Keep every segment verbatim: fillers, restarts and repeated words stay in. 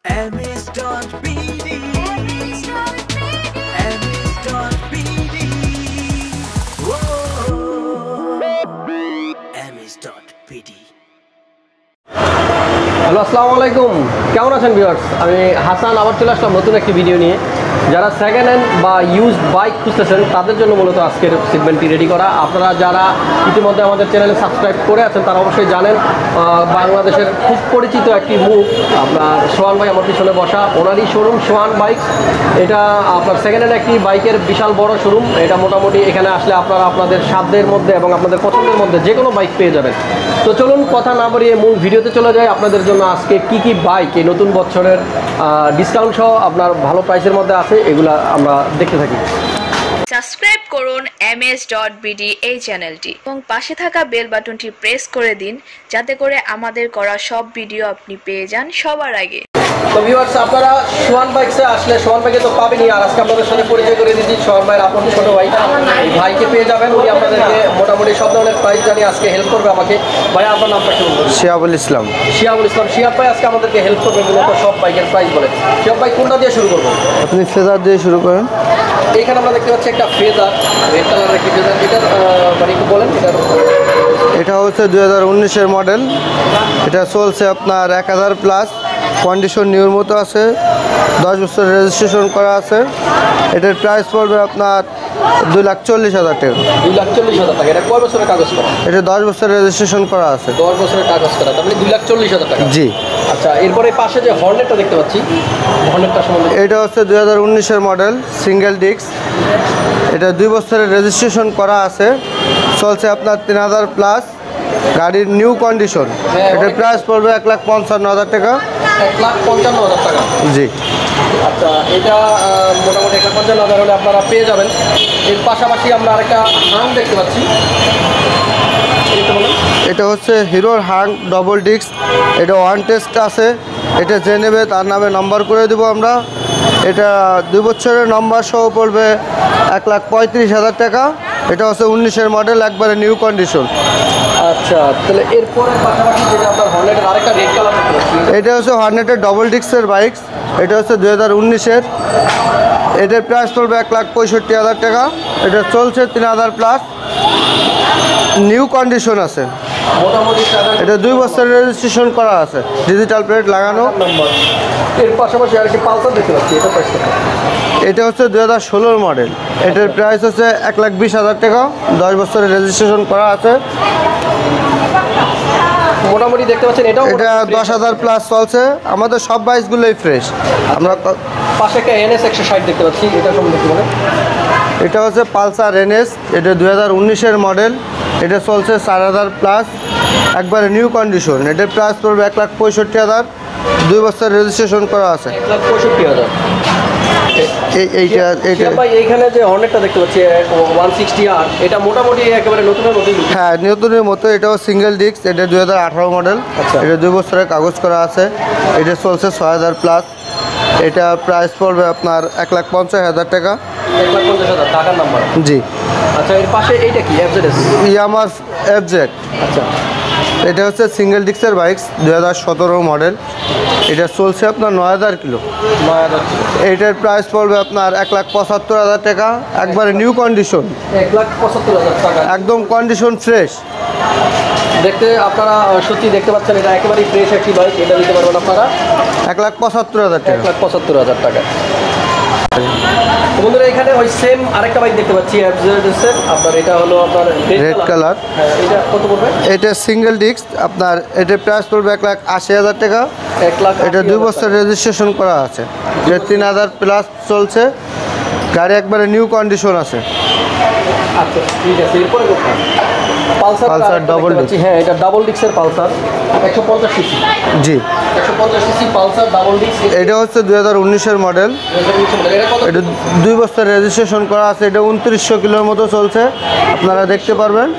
M S dot B D M S dot B D Whoa M S dot B D hello আসসালামু আলাইকুম, কেমন আছেন viewers? আমি হাসান আবার চলে আসলাম নতুন একটি ভিডিও নিয়ে। যারা সেকেন্ড হ্যান্ড বা ইউজ বাইক খুঁজতেছেন তাদের জন্য মূলত আজকের সেগমেন্টটি রেডি করা। আপনারা যারা ইতিমধ্যে আমাদের চ্যানেলে সাবস্ক্রাইব করে আছেন তারা অবশ্যই জানেন বাংলাদেশের খুব পরিচিত একটি মুখ আপনার সোহান ভাই আমার পিছনে বসা, ওনারই শোরুম সোহান বাইক। এটা আপনার সেকেন্ড হ্যান্ড একটি বাইকের বিশাল বড় শোরুম। এটা মোটামুটি এখানে আসলে আপনারা আপনাদের সাধ্যের মধ্যে এবং আপনাদের পছন্দের মধ্যে যে কোনো বাইক পেয়ে যাবেন। তো চলুন কথা না বাড়িয়ে মূল ভিডিওতে চলে যায়। আপনাদের জন্য আজকে কি কি বাইক এই নতুন বছরের ডিসকাউন্ট সহ আপনার ভালো প্রাইসের মধ্যে আছে এগুলা আমরা দেখতে থাকি। সাবস্ক্রাইব করুন M S dot B D এই চ্যানেলটি এবং পাশে থাকা বেল বাটনটি প্রেস করে দিন যাতে করে আমাদের করা সব ভিডিও আপনি পেয়ে যান সবার আগে। তো ভিউয়ার্স, আপনারা সোহান বাইকসে আসলে সোহান ভাইকে তো পাবেনই, আর আজকে আপনাদের সাথে পরিচয় করে দিচ্ছি সোহান ভাইয়ের আপন ছোট ভাই। এই ভাইকে পেয়ে যাবেন, উনি আপনাদেরকে মোটামুটি সব ধরনের প্রাইস জানিয়ে আজকে হেল্প করবে আমাকে। ভাই আপনার নামটা কি বলবেন? শিহাবুল ইসলাম। শিহাবুল ইসলাম। শিহাব ভাই আজকে আমাদেরকে হেল্প করবে মূলত সব বাইকের প্রাইস বলে। শিহাব ভাই কোনটা দিয়ে শুরু করবো? আপনি ফেজার দিয়ে শুরু করেন। এইখানে আমরা দেখতে পাচ্ছি একটা ফেজার, রেড কালারের একটি ফেজার। এটার মানে একটু বলেন। এটার এটা হচ্ছে দুই হাজার উনিশের মডেল। এটা চলছে আপনার এক হাজার প্লাস, কন্ডিশন নিউর মতো আছে, দশ বছর রেজিস্ট্রেশন করা আছে। এটার প্রাইস পড়বে আপনার দুই লাখ চল্লিশ হাজার টাকা। দুই লাখ চল্লিশ হাজার টাকা। এটা কয় বছরের কাগজ করা? এটা দশ বছর রেজিস্ট্রেশন করা আছে। দশ বছরের কাগজ করা, তার মানে দুই লাখ চল্লিশ হাজার টাকা। জি। আচ্ছা, এরপরে পাশে যে হর্নেটটা দেখতে পাচ্ছি, হর্নেটটা সম্বন্ধে। এটা হচ্ছে দুই হাজার উনিশের মডেল, সিঙ্গেল ডিস্ক। এটা দুই বছরের রেজিস্ট্রেশন করা আছে, চলছে আপনার তিন হাজার প্লাস, গাড়ির নিউ কন্ডিশন। এটার প্রাইস পড়বে এক লাখ পঞ্চান্ন হাজার টাকা। এক লাখ পঞ্চান্ন হাজার টাকা। জি। আচ্ছা, এটা মোটামুটি এক লাখ পঞ্চান্ন হাজার হলে আপনারা পেয়ে যাবেন। এর পাশাপাশি আমরা আরেকটা হাং দেখতে পাচ্ছি। এটা হচ্ছে হিরোর হাং ডবল ডিস্ক। এটা ওয়ান টেস্ট আছে। এটা যে নেবে তার নামে নাম্বার করে দেবো আমরা। এটা দুই বছরের নাম্বার সহ পড়বে এক লাখ পঁয়ত্রিশ হাজার টাকা। এটা হচ্ছে উনিশের মডেল, একবারে নিউ কন্ডিশন। আচ্ছা, তাহলে এরপরে পাশাপাশি যেটা আপনার হর্নেটের আরেকটা রেড কালার দেখতে পাচ্ছি। এটা হচ্ছে হর্নেটের ডবল ডিস্কের বাইক। এটা হচ্ছে দুই হাজার উনিশের। এটার প্রাইস পড়বে এক লাখ পঁয়ষট্টি হাজার টাকা। এটা চলছে তিন হাজার প্লাস, নিউ কন্ডিশন আছে। মোটামুটি এটা দুই বছরের রেজিস্ট্রেশন করা আছে, ডিজিটাল প্লেট লাগানো। নাম্বার। এর পাশাপাশি আরেকটি পালসার দেখতে পাচ্ছি। এটা প্রাইস কত? এটা হচ্ছে দুই হাজার ষোলোর মডেল। এটার প্রাইস হচ্ছে এক লাখ বিশ হাজার টাকা, দশ বছরের রেজিস্ট্রেশন করা আছে। মোটামুটি দেখতে পাচ্ছেন এটাও এটা দশ হাজার প্লাস চলছে। আমাদের সব বাইকগুলোই ফ্রেশ। আমরা পাশে একটা এনএস একশো ষাট দেখতে পাচ্ছি, এটা সম্বন্ধে কি বলেন? এটা হচ্ছে পালসার এনএস। এটা দুই হাজার উনিশের মডেল। এটা চলছে চার হাজার প্লাস, একবারে নিউ কন্ডিশন। এটার প্রাইস পড়বে এক লাখ পঁয়ষট্টি হাজার, দুই বছর রেজিস্ট্রেশন করা আছে। এক লাখ পঁয়ষট্টি হাজার। এইটা এইটা ভাই এইখানে যে হর্নেটটা দেখতে পাচ্ছি ওয়ান সিক্সটি আর, এটা মোটামুটি একেবারে নতুনের মতোই। হ্যাঁ, নতুনের মতো। এটাও সিঙ্গেল ডিস্ক। এটা দুই হাজার আঠারো মডেল। এটা দুই বছরের কাগজ করা আছে। এটা চলছে ছয় হাজার প্লাস। এটা প্রাইস পড়বে আপনার এক লাখ পঞ্চাশ হাজার টাকা। এক লাখ পঞ্চাশ হাজার টাকার নাম্বার। জি। আচ্ছা, এর পাশে এইটা কি? এফজেড। ইয়ামার এফজেড। আচ্ছা, এটা হচ্ছে সিঙ্গেল ডিস্কের বাইক, দুই হাজার সতেরো মডেল। এটা চলছে আপনার নয় হাজার কিলো। নয় হাজার। এইটার প্রাইস পড়বে আপনার এক লাখ পঁচাত্তর হাজার টাকা, একবারে নিউ কন্ডিশন। এক লাখ পঁচাত্তর হাজার টাকা, একদম কন্ডিশন ফ্রেশ। দেখতে আপনারা সত্যি দেখতে পাচ্ছেন এটা একেবারেই ফ্রেশ একটি বাইক। এটা দিতে পারবেন আপনারা এক লাখ পঁচাত্তর হাজার এক টাকা। লাখ পঁচাত্তর হাজার টাকা। বন্ধুরা, এখানে ওই সেম আরেকটা বাইক দেখতে পাচ্ছি এফজেড। আপনার এটা হলো আপনার রেড কালার। হ্যাঁ, এটা কত পড়বে? এটা সিঙ্গেল ডিস্ক। আপনার এটার প্রাইস পড়বে এক লাখ আশি হাজার টাকা। এক লাখ। এটা দুই বছর রেজিস্ট্রেশন করা আছে। এটা তিন হাজার প্লাস চলছে, গাড়ি একবারে নিউ কন্ডিশন আছে। আচ্ছা, ঠিক আছে। এরপরে কোথায়? Pulsar Pulsar double disc. হ্যাঁ, এটা ডাবল ডিস্কের পালসার, একশো পঞ্চাশ সিসি। জি। একশো পঞ্চাশ সিসি পালসার ডাবল ডিস্ক। এটা হচ্ছে দুই হাজার উনিশের মডেল। এটা দুই বছর রেজিস্ট্রেশন করা আছে। এটা উনত্রিশশো কিলোর মতো চলছে, আপনারা দেখতে পারবেন।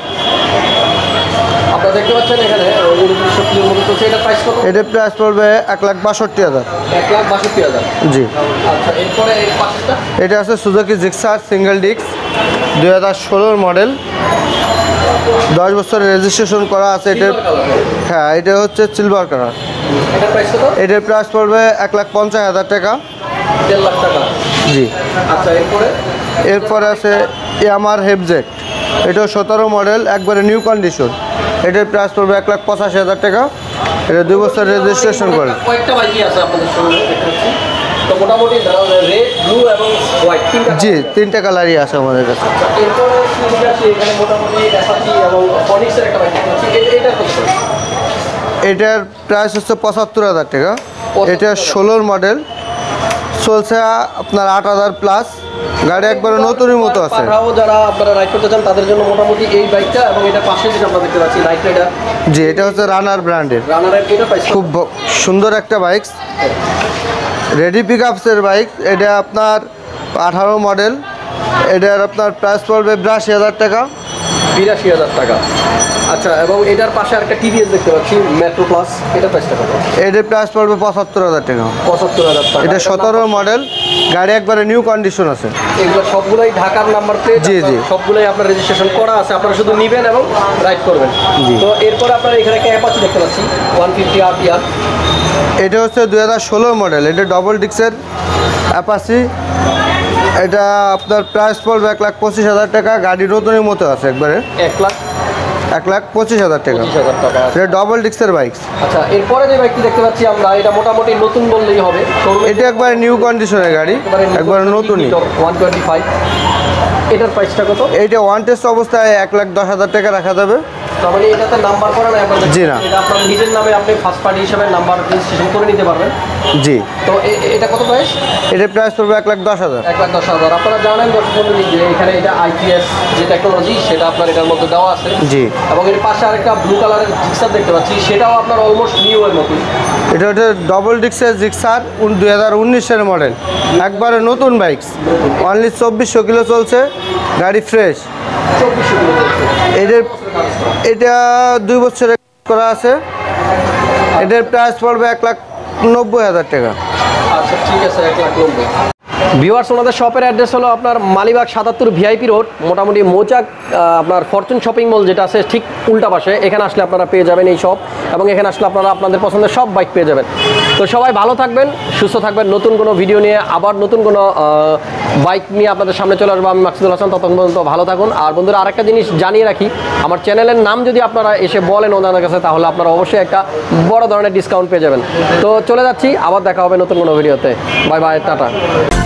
আপনারা দেখতে পাচ্ছেন এখানে উনত্রিশশো কিলোর মতো চলছে। এটা প্রাইস কত? এটার প্রাইস পড়বে এক লাখ বাষট্টি হাজার। এক লাখ বাষট্টি হাজার। জি। আচ্ছা, এরপরে এই পাশেরটা? এটা আছে সুজুকি জিক্সার সিঙ্গেল ডিস্ক, দুই হাজার ষোলোর মডেল। দশ বছরের রেজিস্ট্রেশন করা আছে। এটা হ্যাঁ, এটা হচ্ছে সিলভার কালার। এটার প্রাইস কত? এটার প্রাইস পড়বে এক লাখ পঞ্চাশ হাজার টাকা। দেড় লাখ টাকা। জি। আচ্ছা, এরপরে এরপরে আছে ইয়ামার হেফজেট, এটাও সতেরো মডেল, একবারে নিউ কন্ডিশন। এটার প্রাইস পড়বে এক লাখ পঁচাশি হাজার টাকা। এটা দুই বছর রেজিস্ট্রেশন করে। কয়েকটা বাইকই আছে আপনাদের সঙ্গে দেখতে পাচ্ছি। তো মোটামুটি রেড, ব্লু এবং হোয়াইট তিনটা। জি, তিনটা কালারই আছে আমাদের কাছে। আচ্ছা, এরপরে যদি আসি এখানে মোটামুটি অ্যাপাচি এবং ফনিক্সের একটা বাইক দেখতে পাচ্ছি। এ- এটা কত করে? এটার প্রাইস হচ্ছে পঁচাত্তর হাজার টাকা। এটা ষোলোর মডেল, চলছে আপনার আট হাজার প্লাস। গাড়ি একবারে নতুনের মতো আছে। পাঠাও যারা আপনারা রাইড করতে চান তাদের জন্য মোটামুটি এই বাইকটা এবং এটা পাশে যেটা আমরা দেখতে পাচ্ছি নাইট রাইডার, জি, এটা হচ্ছে রানার ব্র্যান্ডের, রানারের এটা প্রাইস খুব ব- সুন্দর একটা বাইক, রেডি পিক আপসের বাইক। এটা আপনার আঠারো মডেল। এটার আপনার প্রাইস পড়বে বিরাশি হাজার টাকা। বিরাশি হাজার টাকা। আচ্ছা, এবং এটার পাশে একটা টিভিএস দেখতে পাচ্ছি মেট্রো প্লাস, এটা প্রাইসটা কত? এটার প্রাইস পড়বে পঁচাত্তর হাজার টাকা। পঁচাত্তর হাজার টাকা। এটা সতেরো মডেল, গাড়ি একবারে নিউ কন্ডিশন আছে। এগুলো সবগুলোই ঢাকার নাম্বার প্লেট। জি, জি। সবগুলোই আপনার রেজিস্ট্রেশন করা আছে, আপনারা শুধু নেবেন এবং রাইড করবেন। জি। তো এরপরে আপনারা এখানে একটা অ্যাপাচি দেখতে পাচ্ছি ওয়ান ফিফটি আর টিআর। এটা হচ্ছে দুই হাজার ষোলোর মডেল, এটা ডবল ডিক্সের অ্যাপাসি। এটা আপনার প্রাইস পড়বে এক লাখ পঁচিশ হাজার টাকা। গাড়ি নতুনের মতো আছে একবারে, এক লাখ এক লাখ পঁচিশ হাজার টাকা। পঁচিশ হাজার টাকা। এটা ডবল ডিক্সের বাইক। আচ্ছা, এরপরে যে বাইকটি দেখতে পাচ্ছি আমরা, এটা মোটামুটি নতুন বললেই হবে। শোরুমে এটা একবারে নিউ কন্ডিশনের গাড়ি, একবারে নতুনই। One twenty five. এটার প্রাইসটা কত? এইটা ওয়ান টেস্ট অবস্থায় এক লাখ দশ হাজার টাকা রাখা যাবে। তার মানে এটাতে নাম্বার করা নাই আপনাদের? জি না। এটা আপনার নিজের নামে আপনি ফার্স্ট পার্টি হিসেবে নাম্বার রেজিস্ট্রেশন করে নিতে পারবেন। জি। তো এ- এ- এটা কত প্রাইস? এটার প্রাইস পড়বে এক লাখ দশ হাজার। এক লাখ দশ হাজার। আপনারা জানেন দর্শক মণ্ডলী যে এখানে এটা আইপিএস যে টেকনোলজি সেটা আপনার এটার মধ্যে দেওয়া আছে। জি। এবং এর পাশে আরেকটা ব্লু কালারের জিক্সার দেখতে পাচ্ছি, সেটাও আপনার অলমোস্ট নিউ এর মতোই। এটা হচ্ছে ডবল ডিক্সের জিক্সার, দুই হাজার উনিশের মডেল, একবারে নতুন বাইক। অনলি চব্বিশশো কিলো চলছে, গাড়ি ফ্রেশ। চব্বিশশো কিলো চলছে। এটার এটা দুই বছরের করা আছে। এটার প্রাইস পড়বে এক লাখ নব্বই হাজার টাকা। আচ্ছা, ঠিক আছে, এক লাখ নব্বই। ভিউয়ার্স, ওনাদের শপের অ্যাড্রেস হলো আপনার মালিবাগ সাতাত্তর ভিআইপি রোড, মোটামুটি মৌচাক আহ, আপনার ফরচুন শপিং মল যেটা আছে ঠিক উল্টা পাশে। এখানে আসলে আপনারা পেয়ে যাবেন এই শপ, এবং এখানে আসলে আপনারা আপনাদের পছন্দের সব বাইক পেয়ে যাবেন। তো সবাই ভালো থাকবেন, সুস্থ থাকবেন। নতুন কোনো ভিডিও নিয়ে আবার নতুন কোনো বাইক নিয়ে আপনাদের সামনে চলে আসবো আমি, মাকসুদুল হাসান। ততক্ষণ পর্যন্ত ভালো থাকুন। আর বন্ধুরা, আরেকটা জিনিস জানিয়ে রাখি, আমার চ্যানেলের নাম যদি আপনারা এসে বলেন ওনাদের কাছে, তাহলে আপনারা অবশ্যই একটা বড় ধরনের ডিসকাউন্ট পেয়ে যাবেন। তো চলে যাচ্ছি, আবার দেখা হবে নতুন কোনো ভিডিওতে। Bye bye, tata.